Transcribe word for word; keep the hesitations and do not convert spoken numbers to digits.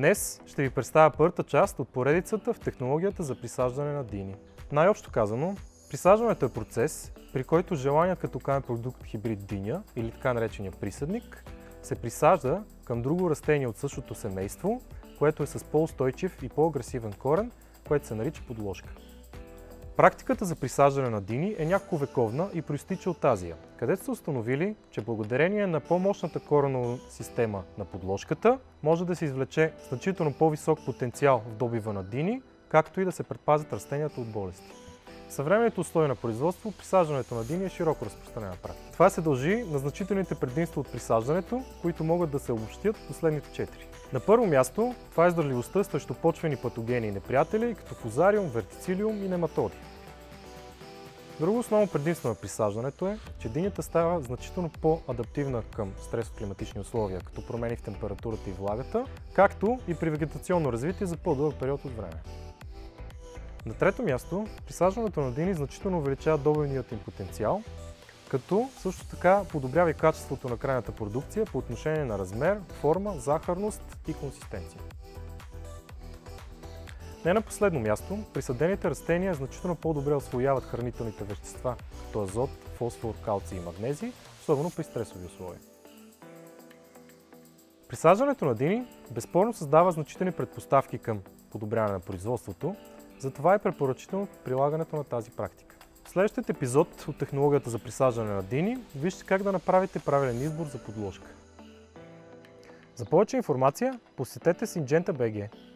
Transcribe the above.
Днес ще ви представя първата част от поредицата в технологията за присаждане на дини. Най-общо казано, присаждането е процес, при който желаният като крайен продукт хибрид диня, или така наречения присадник, се присажда към друго растение от същото семейство, което е с по-устойчив и по-агресивен корен, което се нарича подложка. Практиката за присаждане на дини е няколковековна и проистича от Азия, където са установили, че благодарение на по-мощната коренова система на подложката може да се извлече значително по-висок потенциал в добива на дини, както и да се предпазят растенията от болести. В съвременните условия на производство присаждането на дини е широко разпространена практика. Това се дължи на значителните предимства от присаждането, които могат да се обобщят в последните четири. На първо място, това е издръжливостта срещу почвени патогени и неприятели, като фузариум, вертицилиум и нематоди. Друго основно предимство на присаждането е, че динята става значително по-адаптивна към стресоклиматични условия, като промени в температурата и влагата, както и при вегетационно развитие за по-дълъг период от време. На трето място, присаждането на дини значително увеличава добивният им потенциал, като също така подобрява и качеството на крайната продукция по отношение на размер, форма, захарност и консистенция. Не на последно място, присадените растения значително по-добре усвояват хранителните вещества, като азот, фосфор, калций и магнезий, особено при стресови условия. Присаждането на дини безспорно създава значителни предпоставки към подобряване на производството, затова е препоръчително прилагането на тази практика. В следващият епизод от технологията за присаждане на дини вижте как да направите правилен избор за подложка. За повече информация посетете Syngenta точка би джи.